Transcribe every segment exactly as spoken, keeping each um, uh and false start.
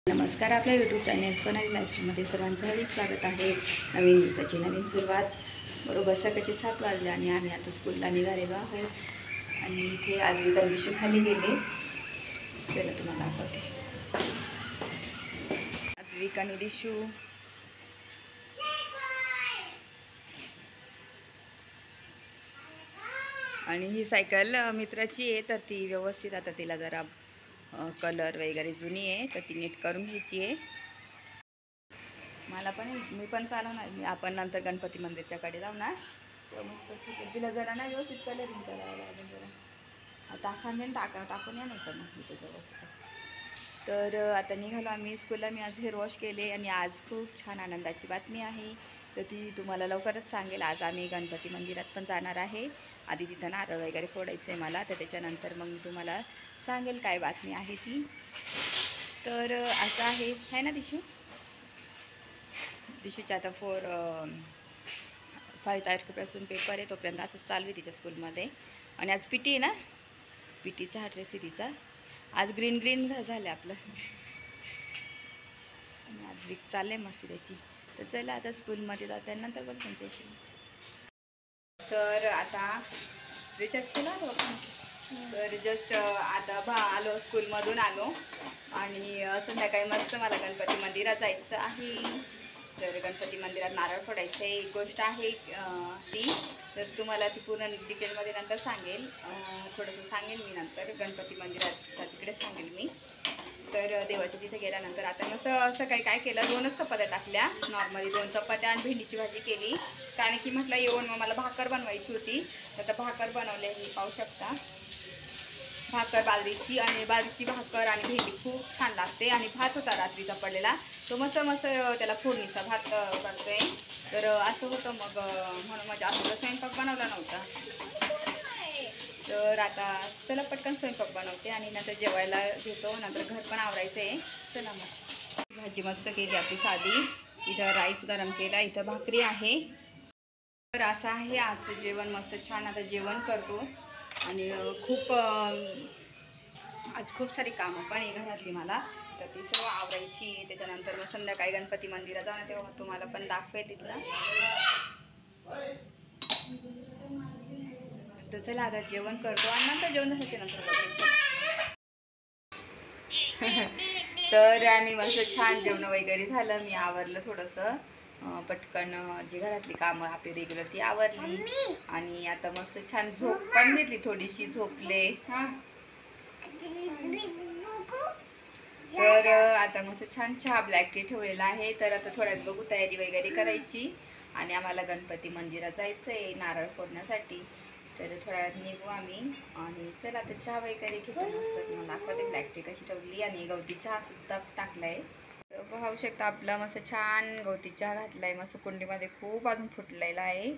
नमस्कार, आपल्या YouTube channel Sonali लाईफस्टाईलमध्ये सर्वांचं हार्दिक स्वागत आहे। नवीन दिवसाची नवीन सुरुवात। बरोबर सकाळचे सात वाजले आणि आम्ही आता स्कूलला निघालेलो आहोत आणि इथे आज विका दिशू खाली गेले। चला तुम्हाला दाखवते। आज विका आणि दिशू आणि ही सायकल मित्राची आहे, तर ती व्यवस्थित आता तिला जरा कलर वगैरे जुनी आहे, तर ती नीट करून घ्यायची आहे। मला पण मी पण चालवणार, आपण नंतर गणपती मंदिरच्याकडे जाऊ ना, तर मस्त ठीक आहे। तिला जरा ना व्यवस्थित कलरिंग करायला लागेल जरा, आता सांगेन टाका टाकून या नाही तर मग मी त्याच्यावर। तर आता निघालो आम्ही स्कूलला। मी आज हेअर वॉश केले आणि आज खूप छान आनंदाची बातमी आहे, तर ती तुम्हाला लवकरच सांगेल। आज आम्ही गणपती मंदिरात पण जाणार आहे। आधी तिथं नारळ वगैरे फोडायचं आहे मला, तर त्याच्यानंतर मग मी तुम्हाला सांगेल काय बातमी आहे ती। तर असं आहे है ना दिशू, दिशूच्या आता फोर फाईव्ह तारखेपासून पेपर आहे, तोपर्यंत असंच चालू आहे तिच्या स्कूलमध्ये। आणि आज पी टी आहे ना, पी टीचा हा ड्रेस आहे तिचा। आज ग्रीन ग्रीन झालं आपलं आणि आज वीक चाललं आहे मस्त त्याची। तर चला आता स्कूलमध्ये जातानंतर पण तुमच्याशी। तर आता रिचार्ज केला होता, तर जस्ट आता भा आलो स्कूलमधून आलो आणि संध्याकाळी मस्त मला गणपती मंदिरात जायचं आहे। तर गणपती मंदिरात नारळ फोडायचं आहे, एक गोष्ट आहे ती, तर तुम्हाला ती पूर्ण डिटेलमध्ये नंतर सांगेल, थोडंसं सांगेल मी नंतर गणपती मंदिराच्या तिकडेच सांगेल मी। तर देवाच्या तिथे गेल्यानंतर आता मस्त असं काही काय केलं, दोनच चपात्या टाकल्या, नॉर्मली दोन चपात्या आणि भेंडीची भाजी केली, कारण की म्हटलं येऊन मग मला भाकर बनवायची होती। तर भाकर बनवली ही पाहू शकता, भाकर बाजरीची, आणि बाजरीची भाकर आणि भेंडी खूप छान लागते। आणि भात होता रात्रीचा पडलेला, तो मस्त मस्त त्याला फोडणीचा भात करतोय। तर असं होतं मग, म्हणून माझ्या असं स्वयंपाक बनवला नव्हता। तर आता चला पटकन स्वयंपाक बनवते आणि नंतर जेवायला घेतो, नंतर घर पण आवरायचं आहे। चला मग भाजी मस्त केली आपली साधी, इथं राईस गरम केला, इथं भाकरी आहे। तर असं आहे आजचं जेवण, मस्त छान। आता जेवण करतो आणि खूप आज खूप सारी कामं पण आहे घरातली मला, तर ती सर्व आवरायची। त्याच्यानंतर मग संध्याकाळी गणपती मंदिरात जाणं, तेव्हा तुम्हाला पण दाखवेल तिथलं। तर चला आता जेवण करतो आणि नंतर जेवण झाल्याच्या नंतर बघायचं। तर आम्ही मस्त छान जेवण वगैरे झालं, मी आवरलं थोडंसं पटकन, जी घरातली कामं आपली रेग्युलर ती आवरली आणि आता मस्त छान झोप पण घेतली, थोडीशी झोपले। हां, तर आता मस्त छान चहा ब्लॅक टी ठेवलेला आहे। तर आता थोड्यात बघू तयारी वगैरे करायची आणि आम्हाला गणपती मंदिरात जायचं आहे नारळ फोडण्यासाठी। तर थोड्या वेळात निघू आम्ही आणि चला आता चहा वगैरे घेतो, मस्त तुम्हाला दाखवते ब्लॅक टी कशी ठेवली आणि गवती चहा सुद्धा टाकलाय। तर पाहू शकता आपला मस्त छान गवती चहा घातलाय, मस्त कुंडीमध्ये खूप अजून फुटलेला आहे।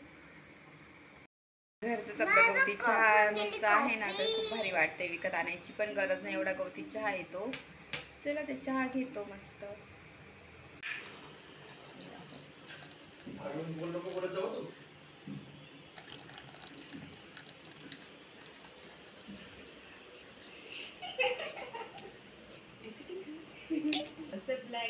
घरचंच आपलं गवती चहा मस्त आहे ना, तर खूप भारी वाटते, विकत आणायची पण गरज नाही, एवढा गवती चहा येतो। चला ते चहा घेतो मस्त। ब्लॅक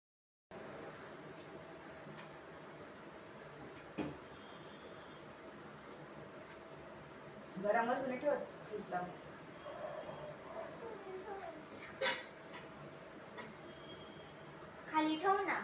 गरम असून ठेवत फ्रीजला, खाली ठेव ना,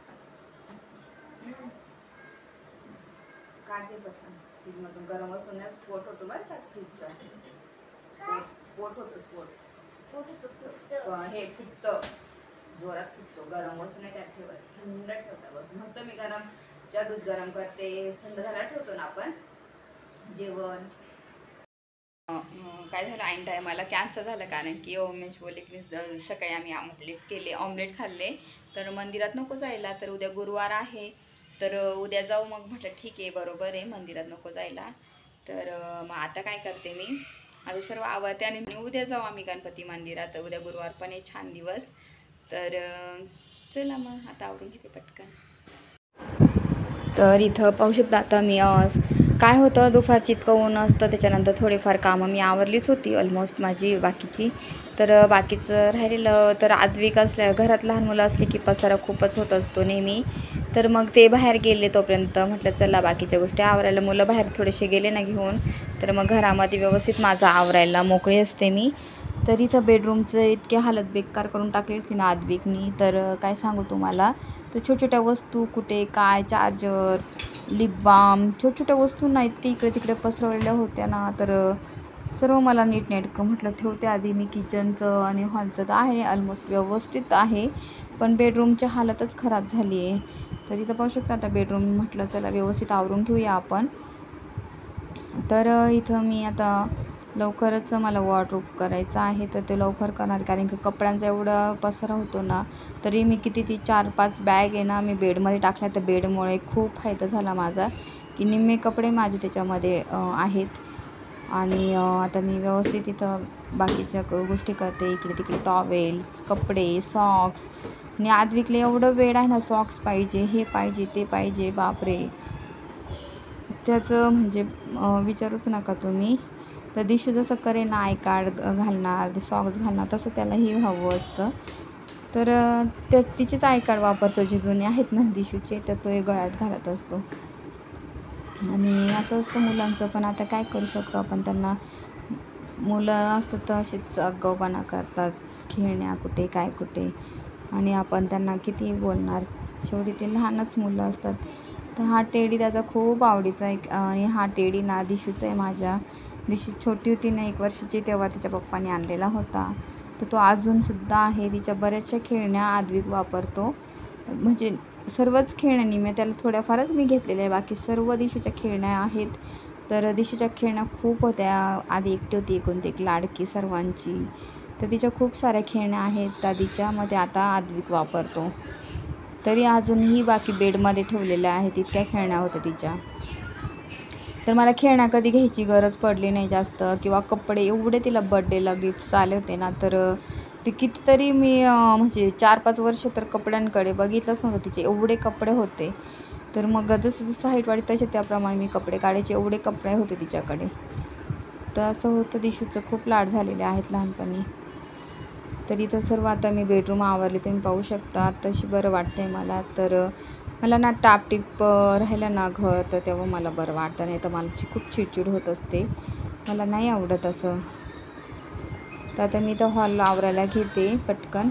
काढते पटकन फ्रीजमधून। गरम असून स्फोट होतो बरं का फ्रीजचा, स्फोट होतो, स्फोट स्फोट होतो, हे फुटतं, जोरात फुटतो। गरम असून त्यात ठेवत, थंड ठेवता बस म्हणतो मी, गरम च्या दूध गरम करते, थंड झाला ठेवतो ना आपण जेवण। काय झालं, ऐन टायमाला कॅन्सल झालं, कारण की ओमेश बोलले की सकाळी आम्ही ऑमलेट केले, ऑमलेट खाल्ले, तर मंदिरात नको जायला, तर उद्या गुरुवार आहे, तर उद्या जाऊ। मग म्हटलं ठीक आहे, बरोबर आहे, मंदिरात नको जायला। तर मग आता काय करते मी, आता सर्व आवडते आणि उद्या जाऊ आम्ही गणपती मंदिरात, उद्या गुरुवार पण आहे, छान दिवस। तर चला मग आता आवरून घेते पटकन। तर इथं पाहू शकता आता मी काय होतं, दुपारची इतकं ऊन असतं, त्याच्यानंतर थोडीफार कामं मी आवरलीच होती ऑलमोस्ट माझी बाकीची. तर बाकीचं राहिलेलं तर आद्विक असल्या घरात लहान मुलं असली की पसारा खूपच होत असतो नेहमी. तर मग ते बाहेर गेले तोपर्यंत म्हटलं चला बाकीच्या गोष्टी आवरायला. मुलं बाहेर थोडेसे गेले ना घेऊन, तर मग घरामध्ये व्यवस्थित माझं आवरायला मोकळी असते मी. तर इथं बेडरूमचं इतके हालत बेकार करून टाकली होती ना आद्विकनी, तर काय सांगू तुम्हाला. तर छोट्या छोट्या वस्तू कुठे काय, चार्जर, लिप बाम, छोट्या छोट्या वस्तू ना इतके इकडे तिकडे पसरवलेल्या होत्या ना. तर सर्व मला नीटनेटकं म्हटलं ठेवते आधी मी. किचनचं आणि हॉलचं तर आहे ऑलमोस्ट व्यवस्थित आहे, पण बेडरूमची हालतच खराब झाली आहे. तर इथं पाहू शकता आता बेडरूम म्हटलं चला व्यवस्थित आवरून घेऊया आपण. तर इथं मी आता लवकरच मला वॉर्डरोब करायचं आहे, तर ते लवकर करणार, कारण की कपड्यांचा एवढा पसारा होतो ना. तरी मी किती ती चार पाच बॅग आहे ना मी बेडमध्ये टाकल्या. तर बेडमुळे खूप फायदा झाला माझा, की निम्मे कपडे माझे त्याच्यामध्ये आहेत. आणि आता मी व्यवस्थित इथं बाकीच्या गोष्टी करते, इकडे तिकडे टॉवेल्स, कपडे, सॉक्स. आणि आद्विकला एवढं वेळ आहे ना, सॉक्स पाहिजे, हे पाहिजे, ते पाहिजे, बापरे त्याचं म्हणजे विचारूच नका तुम्ही. तर दिशू जसं करेल ना, आय कार्ड घालणार, सॉक्स घालणार, तसं त्यालाही हवं असतं. तर त्या तिचेच आय कार्ड वापरतो, जे जुने आहेत ना दिशूचे, तर तो गळ्यात घालत असतो. आणि असं असतं मुलांचं. पण आता काय करू शकतो आपण, त्यांना मुलं असतात तर अशीच आगाऊपणा करतात, खेळण्या कुठे काय कुठे, आणि आपण त्यांना किती बोलणार, शेवटी ते लहानच मुलं असतात. तर हा टेडी त्याचा खूप आवडीचा आहे. आणि हा टेडी ना दिशूचा आहे माझ्या. दिशू छोटी होती ना एक वर्षाची, तेव्हा तिच्या पप्पाने आणलेला होता. तर तो अजूनसुद्धा आहे. तिच्या बऱ्याचशा खेळण्या आद्विक वापरतो, म्हणजे सर्वच खेळण्यांनी मी त्याला थोड्याफारच मी घेतलेल्या आहे, बाकी सर्व दिशूच्या खेळण्या आहेत. तर दिशूच्या खेळण्या खूप होत्या. आधी एकटी होती एकुलती एक लाडकी सर्वांची, तर तिच्या खूप साऱ्या खेळण्या आहेत दादीच्या. मध्ये आता आद्विक वापरतो. तरी अजूनही बाकी बेडमध्ये ठेवलेल्या आहेत, इतक्या खेळण्या होत्या तिच्या. तर मला खेळण्या कधी घ्यायची गरज पडली नाही जास्त, किंवा कपडे एवढे तिला बड्डेला गिफ्ट्स आले होते ना. तर ते कितीतरी मी म्हणजे चार पाच वर्ष तर कपड्यांकडे बघितलंच नव्हतं, तिचे एवढे कपडे होते. तर मग जसं जसं हाईट वाढली तसे त्याप्रमाणे मी कपडे काढायचे, एवढे कपडे होते तिच्याकडे. तर असं होतं, दिशूचं खूप लाड झालेले आहेत लहानपणी. तर इथं सर्व आता मी बेडरूम आवरले, तुम्ही पाहू शकता. तशी बरं वाटतं आहे मला. तर मला ना टापटीप राहिलं ना घर, तर तेव्हा मला बरं वाटतं, नाही तर मला खूप चिडचिड होत असते, मला नाही आवडत असं. तर आता मी तर हॉल आवरायला घेते पटकन.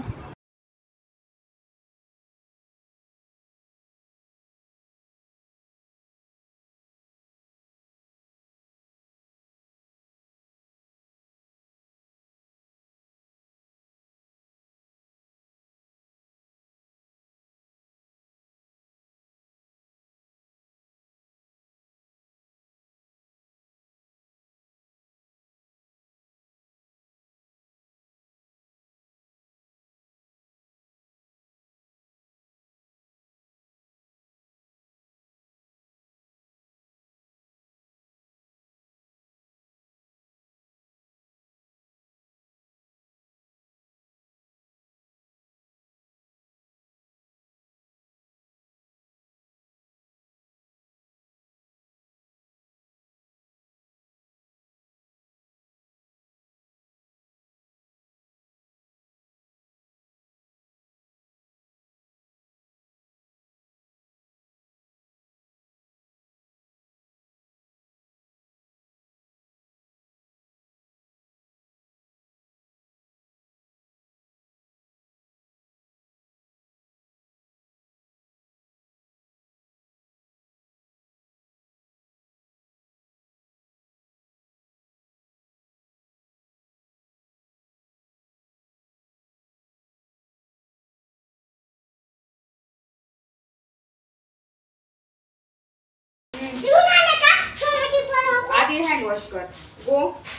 आधी हँड वॉश कर. गो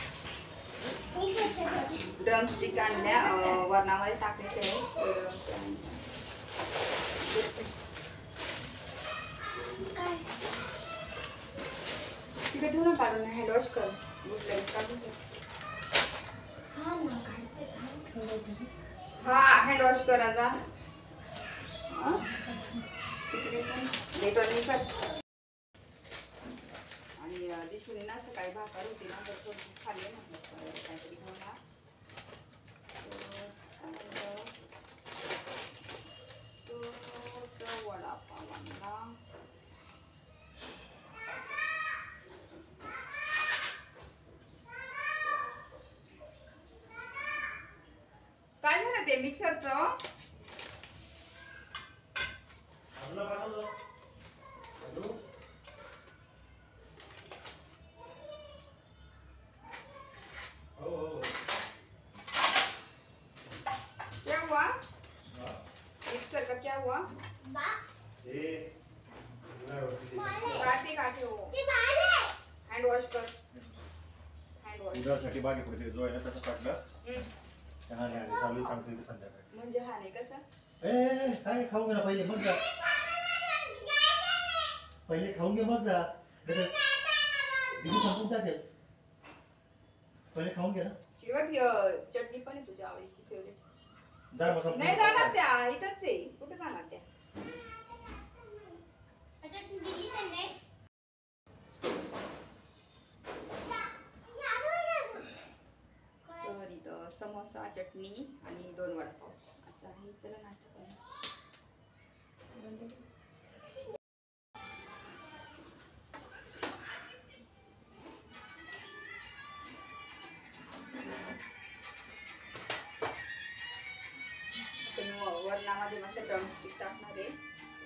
ड्रमस्टिक आणल्या, वरणामध्ये टाकायचे आहे. तिथे ठेवू ना काढून, हँड वॉश कर. हा हँड वॉश करायचा. तिकडे पण डेटॉल कर. आणि थोडी ना सकाळी भाकर होती ना तर थोडीशी खाल्ली म्हटलं काहीतरी होणार तो वडापाव आणला. काय झालं ते मिक्सरचं? क्या हुआ? मिक्सर का क्या हुआ? काटे काटे हो. हँड वॉश कर. हँड वॉश उद्यासाठी बागे पडते जो आहे ना तसं काढलं. हा नाही आणि चालू सांगते ते संध्याकाळी. म्हणजे हा नाही कसा? ए काय खाऊ घे ना पहिले मग जा. पहिले खाऊन घे मग जा. दिदी संपून टाकेल. पहिले खाऊन घे ना. शिवाय चटणी पण आहे तुझ्या आवडीची फेवरेट. जा मग नाही जाणार त्या इथंच आहे. कुठे जाणार त्या? तर इथं समोसा चटणी आणि दोन वडापाव असं आहे. चला नाश्ता करूया. वरणामध्ये मस्त ड्रमस्टिक टाकणार आहे.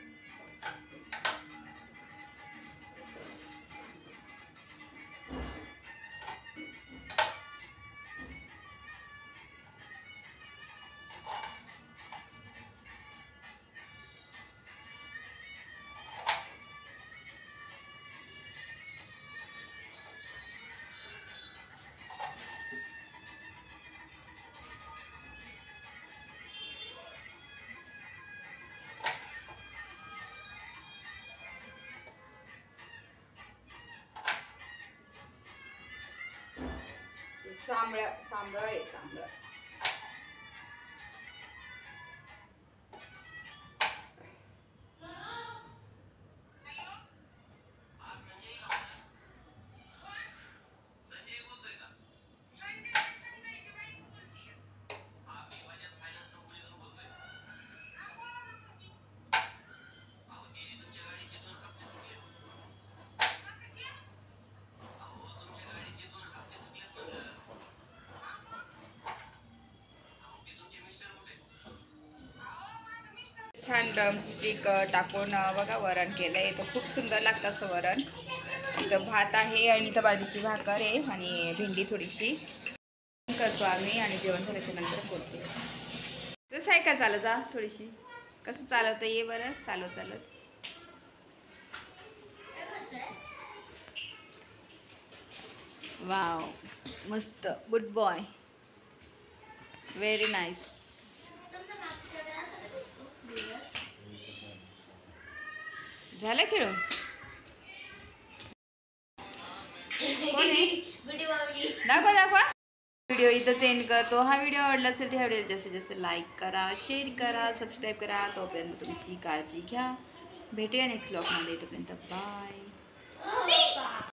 सांबळ सांबळ आहे सांबळ. छान ड्रमस्टिक टाकून बघा वरण केलंय. तर खूप सुंदर लागतं असं वरण. इथं भात आहे आणि इथं बाजरीची भाकर आहे आणि भेंडी थोडीशी करतो आम्ही आणि जेवण झाल्याच्या नंतर करतो. तर सायकल चालत जा थोडीशी. कसं चालवतं ये बरं चालत चालत. वाव मस्त गुड बॉय व्हेरी नाईस. झालं खेळून? दाखवा दाखवा. व्हिडिओ इथं एंड करतो. हा व्हिडिओ आवडला असेल तर ह्या व्हिडिओ जास्तीत जास्त लाईक करा, शेअर करा, सबस्क्राईब करा. तोपर्यंत तुमची काळजी घ्या. भेटूया नेक्स्ट व्लॉगमध्ये. तोपर्यंत बाय.